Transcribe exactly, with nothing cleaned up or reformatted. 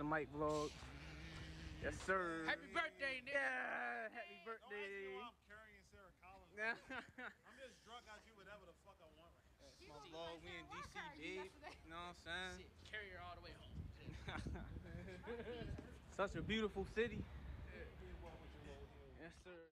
the mic vlog. Yes, sir. Happy birthday, nigga. Yeah, happy Don't ask me birthday. why I'm carrying Sarah Collins. I'm just drunk. I do whatever the fuck I want right now. That's my vlog. We in D C, babe. You know what I'm saying? Shit, carry her all the way home. Such a beautiful city. Yes, sir.